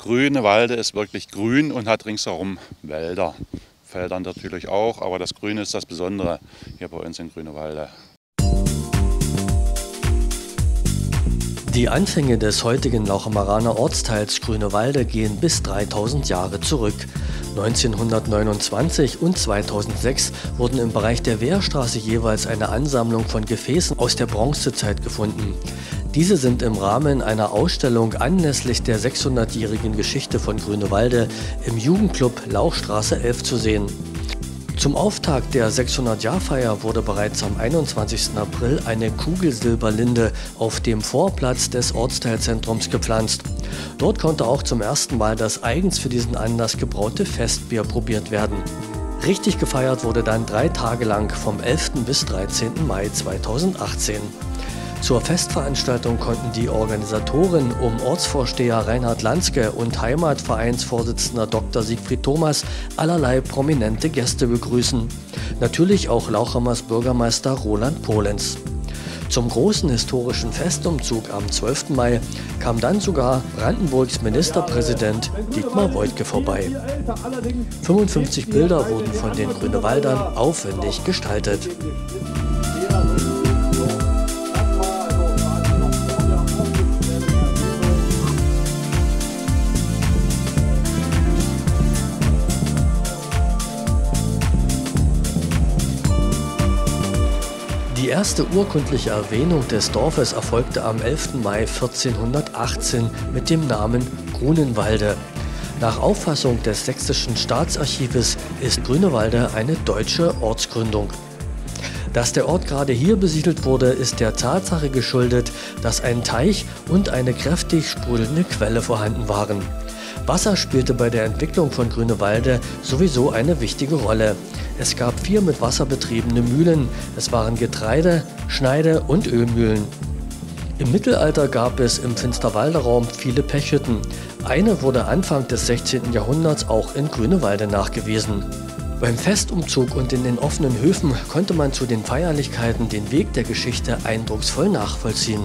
Grünewalde ist wirklich grün und hat ringsherum Wälder. Feldern natürlich auch, aber das Grüne ist das Besondere hier bei uns in Grünewalde. Die Anfänge des heutigen Lauchemaraner Ortsteils Grünewalde gehen bis 3000 Jahre zurück. 1929 und 2006 wurden im Bereich der Wehrstraße jeweils eine Ansammlung von Gefäßen aus der Bronzezeit gefunden. Diese sind im Rahmen einer Ausstellung anlässlich der 600-jährigen Geschichte von Grünewalde im Jugendclub Lauchstraße 11 zu sehen. Zum Auftakt der 600-Jahr-Feier wurde bereits am 21. April eine Kugelsilberlinde auf dem Vorplatz des Ortsteilzentrums gepflanzt. Dort konnte auch zum ersten Mal das eigens für diesen Anlass gebraute Festbier probiert werden. Richtig gefeiert wurde dann 3 Tage lang vom 11. bis 13. Mai 2018. Zur Festveranstaltung konnten die Organisatoren um Ortsvorsteher Reinhard Lanske und Heimatvereinsvorsitzender Dr. Siegfried Thomas allerlei prominente Gäste begrüßen. Natürlich auch Lauchhamers Bürgermeister Roland Polenz. Zum großen historischen Festumzug am 12. Mai kam dann sogar Brandenburgs Ministerpräsident Dietmar Woidke vorbei. 55 Bilder wurden von den Grünewaldern aufwendig gestaltet. Die erste urkundliche Erwähnung des Dorfes erfolgte am 11. Mai 1418 mit dem Namen Grunenwalde. Nach Auffassung des Sächsischen Staatsarchives ist Grünewalde eine deutsche Ortsgründung. Dass der Ort gerade hier besiedelt wurde, ist der Tatsache geschuldet, dass ein Teich und eine kräftig sprudelnde Quelle vorhanden waren. Wasser spielte bei der Entwicklung von Grünewalde sowieso eine wichtige Rolle. Es gab 4 mit Wasser betriebene Mühlen, es waren Getreide-, Schneide- und Ölmühlen. Im Mittelalter gab es im Finsterwalder Raum viele Pechhütten. Eine wurde Anfang des 16. Jahrhunderts auch in Grünewalde nachgewiesen. Beim Festumzug und in den offenen Höfen konnte man zu den Feierlichkeiten den Weg der Geschichte eindrucksvoll nachvollziehen.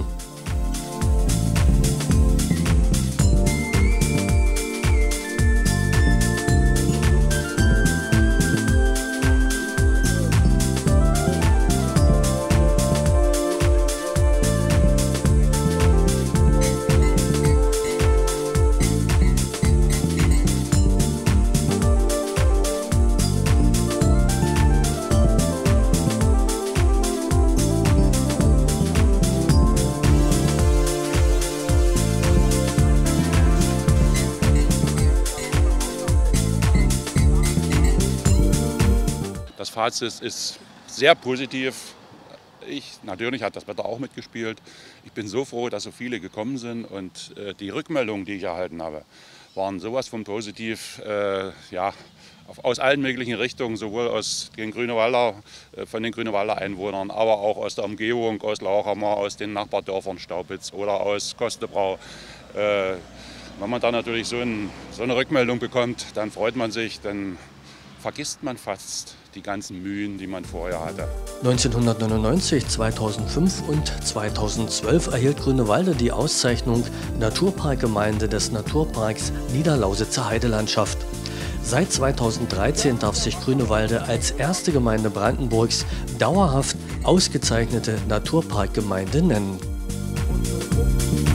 Das Fazit ist sehr positiv. Natürlich hat das Wetter auch mitgespielt. Ich bin so froh, dass so viele gekommen sind und die Rückmeldungen, die ich erhalten habe, waren sowas von positiv, aus allen möglichen Richtungen, sowohl aus den von den Grünewalder Einwohnern, aber auch aus der Umgebung, aus Lauchhammer, aus den Nachbardörfern Staupitz oder aus Kostebrau. Wenn man da natürlich so eine Rückmeldung bekommt, dann freut man sich, dann vergisst man fast die ganzen Mühen, die man vorher hatte. 1999, 2005 und 2012 erhielt Grünewalde die Auszeichnung Naturparkgemeinde des Naturparks Niederlausitzer Heidelandschaft. Seit 2013 darf sich Grünewalde als erste Gemeinde Brandenburgs dauerhaft ausgezeichnete Naturparkgemeinde nennen.